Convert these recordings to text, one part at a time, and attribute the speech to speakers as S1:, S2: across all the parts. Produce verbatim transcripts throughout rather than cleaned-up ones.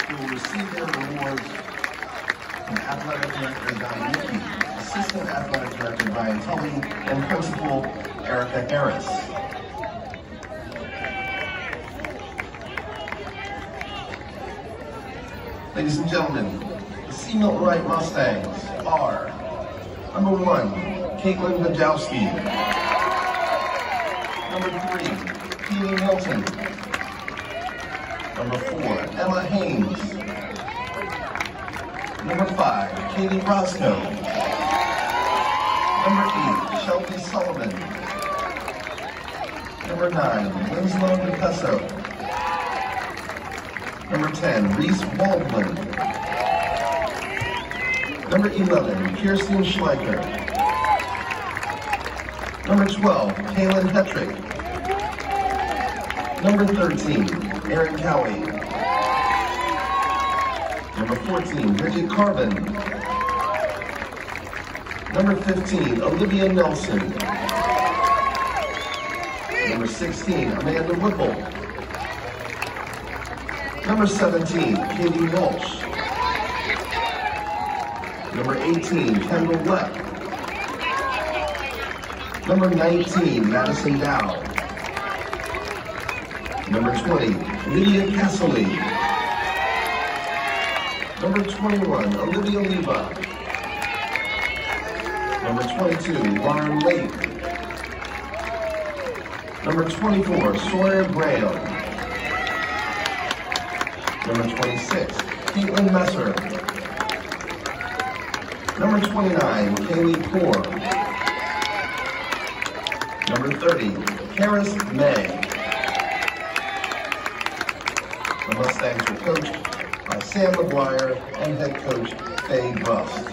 S1: who will receive their rewards from Athletic Director Don Mickey, Assistant Athletic Director Brian Tully, and Principal Erica Harris. Ladies and gentlemen, the C. Milton Wright Mustangs are number one, Caitlin Bajowski. Number three, Keely Milton. Number four, Emma Haynes. Number five, Katie Roscoe. Number eight, Shelby Sullivan. Number nine, Winslow Picasso. Number ten, Reese Baldwin. Number eleven, Kirsten Schleicher. Number twelve, Kaylin Hetrick. Number thirteen, Erin Cowie. Number fourteen, Bridget Carvin. Number fifteen, Olivia Nelson. Number sixteen, Amanda Whipple. Number seventeen, Katie Walsh. Number eighteen, Kendall Lepp. Number nineteen, Madison Dow. Number twenty, Lydia Casserly. Number twenty-one, Olivia Leva. Number twenty-two, Lauren Lake. Number twenty-four, Sawyer Graham. Number twenty-six, Caitlin Messer. Number twenty-nine, Kaylee Poor. Number thirty, Karis May. The Mustangs were coached by Sam McGuire and head coach Faye Brust.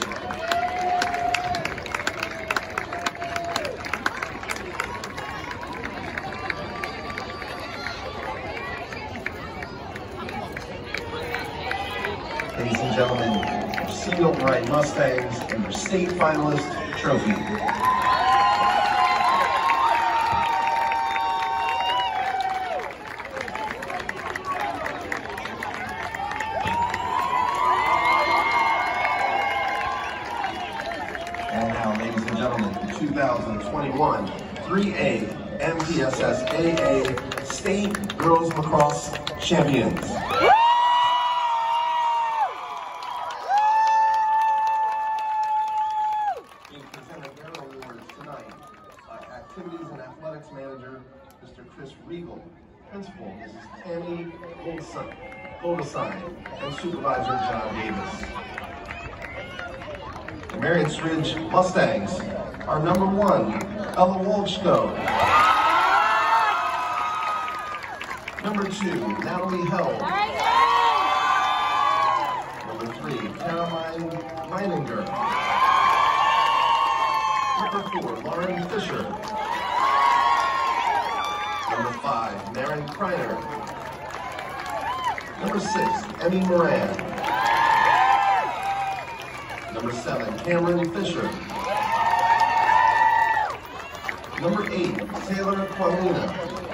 S1: Ladies and gentlemen, your C. Milton Wright Mustangs and your state finalist trophy. And now, ladies and gentlemen, the two thousand twenty-one three A M P S S A A State Girls Lacrosse Champions. Activities and Athletics Manager, Mister Chris Regal, Principal, Missus Tammy Goldstein, and Supervisor John Davis. The Marion Ridge Mustangs are number one, Ella Walshko. Number two, Natalie Held. Number three, Caroline Meininger. Number four, Lauren Fisher. Number five, Maren Kreiner. Number six, Emmy Moran. Number seven, Cameron Fisher. Number eight, Taylor Qualina.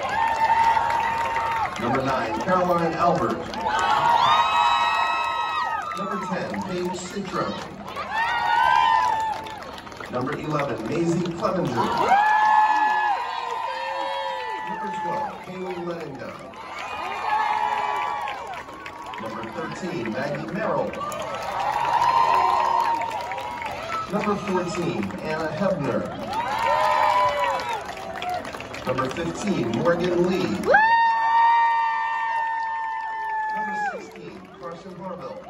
S1: Number nine, Caroline Albert. Number ten, Paige Citro. Number eleven, Maisie Clevenger. Number twelve, Kaylee Lenninga. Number thirteen, Maggie Merrill. Number fourteen, Anna Hebner. Number fifteen, Morgan Lee. Number sixteen, Carson Harville.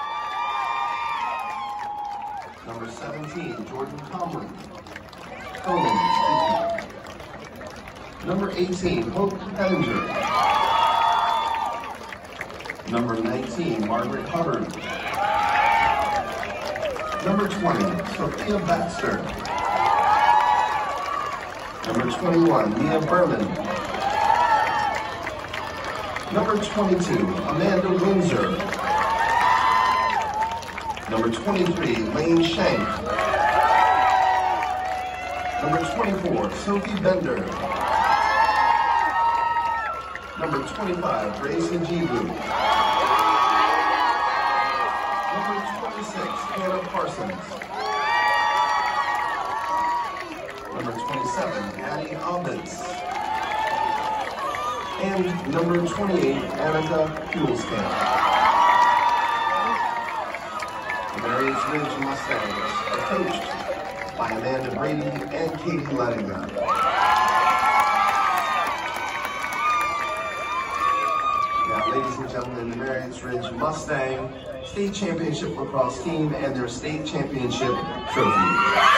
S1: Number seventeen, Jordan Tomlin. Coleman, Number eighteen, Hope Henninger. Number nineteen, Margaret Hubbard. Number twenty, Sophia Baxter. Number twenty-one, Mia Berman. Number twenty-two, Amanda Windsor. Number twenty-three, Lane Shank. Number twenty-four, Sophie Bender. Number twenty-five, Grace Njibu. Collins. Number twenty-seven, Addie Alberts. And number twenty-eight, Annika Hulskamp. The Marys Ridge Mustangs are coached by Amanda Brady and Katie Lettinger. Now, ladies and gentlemen, the Marys Ridge Mustang State Championship lacrosse team and their state championship trophy.